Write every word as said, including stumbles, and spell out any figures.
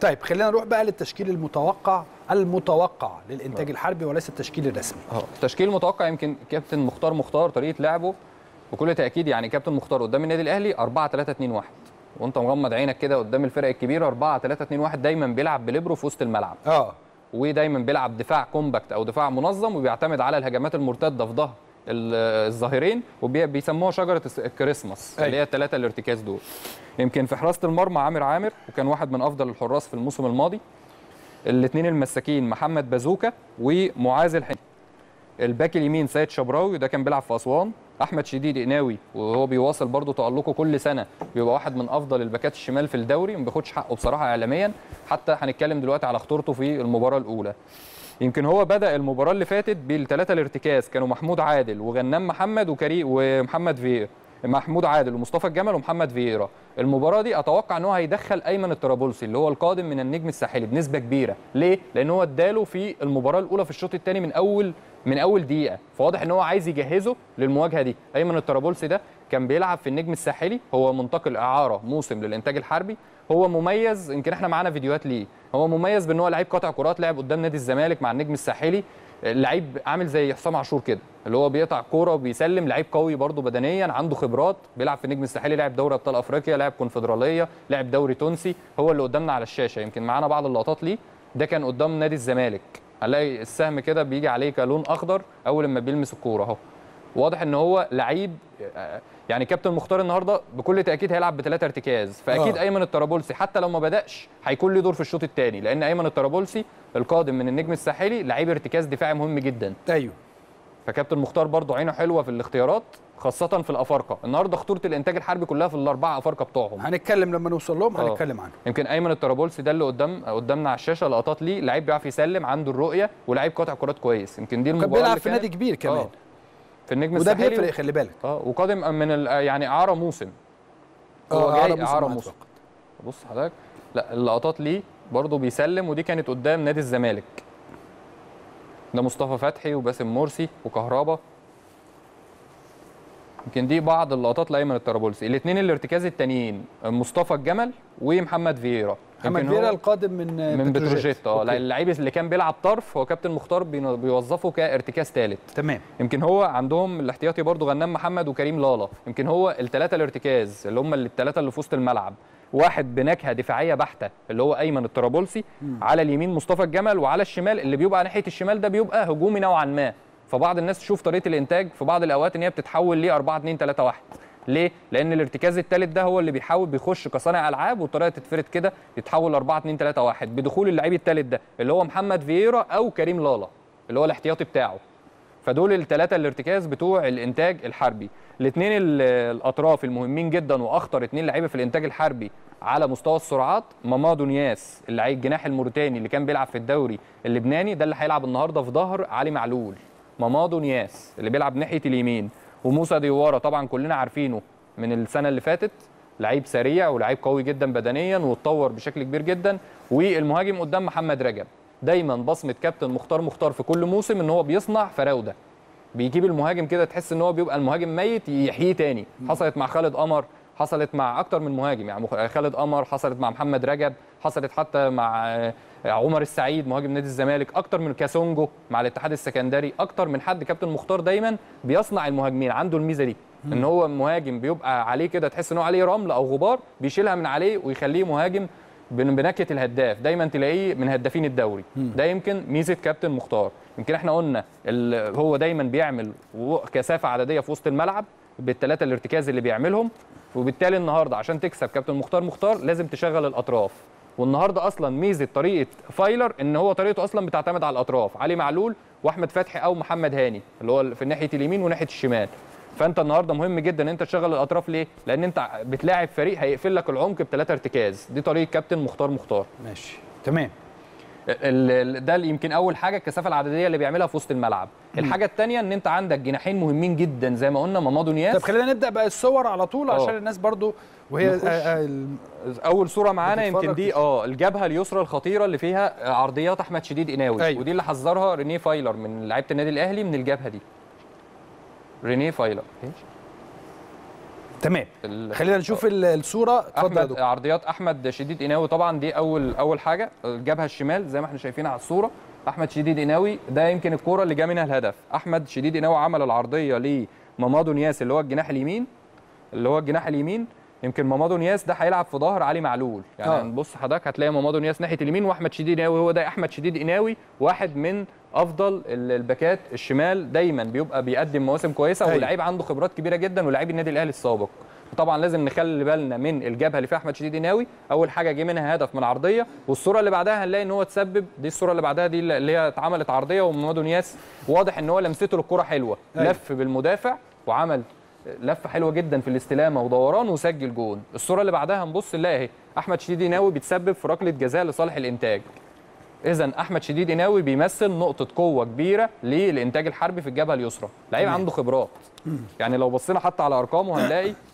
طيب خلينا نروح بقى للتشكيل المتوقع المتوقع للانتاج الحربي وليس التشكيل الرسمي. اه التشكيل المتوقع يمكن كابتن مختار مختار طريقه لعبه بكل تاكيد، يعني كابتن مختار قدام النادي الاهلي أربعة ثلاثة اثنين واحد، وانت مغمض عينك كده قدام الفرق الكبيره أربعة ثلاثة اثنين واحد، دايما بيلعب بليبرو في وسط الملعب. اه ودايما بيلعب دفاع كومباكت او دفاع منظم، وبيعتمد على الهجمات المرتده في ظهر الظاهرين، وبيسموها شجره الكريسماس اللي هي الثلاثه الارتكاز دول. يمكن في حراسه المرمى عامر عامر، وكان واحد من افضل الحراس في الموسم الماضي. الاثنين المساكين محمد بازوكا ومعاذ الحني. الباك اليمين سيد شبراوي، وده كان بيلعب في اسوان. احمد شديد قناوي، وهو بيواصل برضه تالقه كل سنه، بيبقى واحد من افضل الباكات الشمال في الدوري، ما بياخدش حقه بصراحه اعلاميا، حتى هنتكلم دلوقتي على خطورته في المباراه الاولى. يمكن هو بدا المباراه اللي فاتت بالثلاثه الارتكاز، كانوا محمود عادل وغنام محمد وكريم ومحمد فييرا، محمود عادل ومصطفى الجمل ومحمد فييرا. المباراه دي اتوقع ان هو هيدخل ايمن الطرابلسي اللي هو القادم من النجم الساحلي بنسبه كبيره. ليه؟ لان هو اداله في المباراه الاولى في الشوط الثاني من اول من اول دقيقه، فواضح ان هو عايز يجهزه للمواجهه دي. ايمن الطرابلسي ده كان بيلعب في النجم الساحلي، هو منتقل اعاره موسم للانتاج الحربي. هو مميز، يمكن احنا معانا فيديوهات ليه، هو مميز بان هو لعيب قاطع كرات، لعب قدام نادي الزمالك مع النجم الساحلي، لعيب عامل زي حسام عاشور كده، اللي هو بيقطع كوره وبيسلم، لعيب قوي برده بدنيا، عنده خبرات، بيلعب في النجم الساحلي، لعب دوري ابطال افريقيا، لعب كونفدراليه، لعب دوري تونسي. هو اللي قدامنا على الشاشه، يمكن معانا بعض اللقطات ليه. ده كان قدام نادي الزمالك، هنلاقي السهم كده بيجي عليه كلون اخضر اول لما بيلمس الكوره اهو. واضح ان هو لعيب، يعني كابتن مختار النهارده بكل تاكيد هيلعب بثلاثه ارتكاز، فاكيد آه. ايمن الطرابلسي حتى لو ما بداش هيكون له دور في الشوط الثاني، لان ايمن الطرابلسي القادم من النجم الساحلي لعيب ارتكاز دفاعي مهم جدا. ايوه، فكابتن مختار برضه عينه حلوه في الاختيارات، خاصه في الافارقه. النهارده خطوره الانتاج الحربي كلها في الاربعه افارقه بتوعهم، هنتكلم لما نوصل لهم آه. هنتكلم عنهم. يمكن ايمن الطرابلسي ده اللي قدام قدامنا على الشاشه لقطات ليه، لعيب بيعرف يسلم، عنده الرؤيه، ولعيب قاطع كرات كويس. يمكن دي المباراه كان بيلعب في نادي كبير كمان آه. في النجم وده الساحلي، بيفرق خلي بالك. اه وقادم من يعني اعاره موسم، هو جاي اعاره اعاره موسم, موسم. بص حضرتك، لا اللقطات ليه برضه بيسلم، ودي كانت قدام نادي الزمالك. ده مصطفى فتحي وباسم مرسي وكهربا. يمكن دي بعض اللقطات لايمن الطرابلسي. الاثنين الارتكاز التانيين مصطفى الجمل ومحمد فييرا. محمد فييرا القادم من من بتروجيت. اه اللعيب اللي كان بيلعب طرف، هو كابتن مختار بيوظفه كارتكاز ثالث. تمام. يمكن هو عندهم الاحتياطي برضو غنام محمد وكريم لالا. يمكن هو الثلاثه الارتكاز اللي هم الثلاثه اللي في وسط الملعب، واحد بنكهه دفاعيه بحته اللي هو ايمن الطرابلسي، على اليمين مصطفى الجمل، وعلى الشمال اللي بيبقى ناحيه الشمال ده بيبقى هجومي نوعا ما. فبعض الناس تشوف طريقه الانتاج في بعض الاوقات ان هي بتتحول ل أربعة اثنين ثلاثة واحد. ليه؟ لأن الارتكاز الثالث ده هو اللي بيحاول بيخش كصانع ألعاب، والطريقة تتفرد كده يتحول أربعة اثنين ثلاثة واحد بدخول اللعيب الثالث ده اللي هو محمد فييرا أو كريم لالا اللي هو الاحتياطي بتاعه. فدول الثلاثة الارتكاز بتوع الإنتاج الحربي. الاثنين الأطراف المهمين جدا وأخطر اثنين لعيبة في الإنتاج الحربي على مستوى السرعات، مامادو نياس اللعيب الجناح الموريتاني اللي كان بيلعب في الدوري اللبناني، ده اللي هيلعب النهارده في ظهر علي معلول. مامادو نياس اللي بيلعب ناحية اليمين. وموسى ديوارا طبعا كلنا عارفينه من السنه اللي فاتت، لعيب سريع ولعيب قوي جدا بدنيا واتطور بشكل كبير جدا. والمهاجم قدام محمد رجب، دايما بصمه كابتن مختار مختار في كل موسم ان هو بيصنع فراوده، بيجيب المهاجم كده تحس ان هو بيبقى المهاجم ميت يحييه تاني. حصلت مع خالد قمر، حصلت مع اكتر من مهاجم، يعني خالد قمر، حصلت مع محمد رجب، حصلت حتى مع عمر السعيد مهاجم نادي الزمالك، اكتر من كاسونجو مع الاتحاد السكندري، اكتر من حد. كابتن مختار دايما بيصنع المهاجمين، عنده الميزه دي ان هو مهاجم بيبقى عليه كده تحس ان هو عليه رمل او غبار، بيشيلها من عليه ويخليه مهاجم بنكهه الهداف، دايما تلاقيه من هدافين الدوري. ده يمكن ميزه كابتن مختار. يمكن احنا قلنا هو دايما بيعمل كثافه عدديه في وسط الملعب بالثلاثه الارتكاز اللي بيعملهم، وبالتالي النهارده عشان تكسب كابتن مختار مختار لازم تشغل الاطراف. والنهارده اصلا ميزه طريقه فايلر ان هو طريقته اصلا بتعتمد على الاطراف، علي معلول واحمد فتحي او محمد هاني اللي هو في ناحيه اليمين وناحيه الشمال. فانت النهارده مهم جدا ان انت تشغل الاطراف. ليه؟ لان انت بتلاعب فريق هيقفل لك العمق بثلاثه ارتكاز. دي طريقه كابتن مختار مختار. ماشي تمام. ده يمكن اول حاجه الكثافه العدديه اللي بيعملها في وسط الملعب. الحاجه الثانيه ان انت عندك جناحين مهمين جدا زي ما قلنا، مامادو نياس. طب خلينا نبدا بقى الصور على طول عشان أوه. الناس برضو وهي آه اول صوره معانا يمكن دي اه الجبهه اليسرى الخطيره اللي فيها عرضيات احمد شديد قناوي. أيوه. ودي اللي حذرها رينيه فايلر من لعيبه النادي الاهلي من الجبهه دي. رينيه فايلر تمام. خلينا نشوف الصوره. اتفضل يا دكتور. عرضيات احمد شديد قناوي طبعا دي اول اول حاجه، الجبهه الشمال زي ما احنا شايفين على الصوره. احمد شديد قناوي ده يمكن الكوره اللي جا منها الهدف. احمد شديد قناوي عمل العرضيه لمامادو نياس اللي هو الجناح اليمين اللي هو الجناح اليمين يمكن مامادو نياس ده هيلعب في ظهر علي معلول، يعني آه. بص حضرتك هتلاقي مامادو نياس ناحيه اليمين واحمد شديد قناوي هو ده. احمد شديد قناوي واحد من افضل الباكات الشمال، دايما بيبقى بيقدم مواسم كويسه ولاعيب عنده خبرات كبيره جدا ولاعيب النادي الاهلي السابق. طبعا لازم نخلي بالنا من الجبهه اللي فيها احمد شديد قناوي. اول حاجه جه منها هدف من عرضيه، والصوره اللي بعدها هنلاقي ان هو تسبب، دي الصوره اللي بعدها دي اللي هي اتعملت عرضيه ومامادو نياس واضح ان هو لمسته للكره حلوه، أيوة. لف بالمدافع وعمل لفه حلوه جدا في الاستلامه ودوران وسجل جون. الصوره اللي بعدها هنبص نلاقي اهي احمد شديد قناوي بيتسبب في ركله جزاء لصالح الانتاج. اذا احمد شديد قناوي بيمثل نقطه قوه كبيره للانتاج الحربي في الجبهه اليسرى، لعيب عنده خبرات. يعني لو بصينا حتى على ارقامه هنلاقي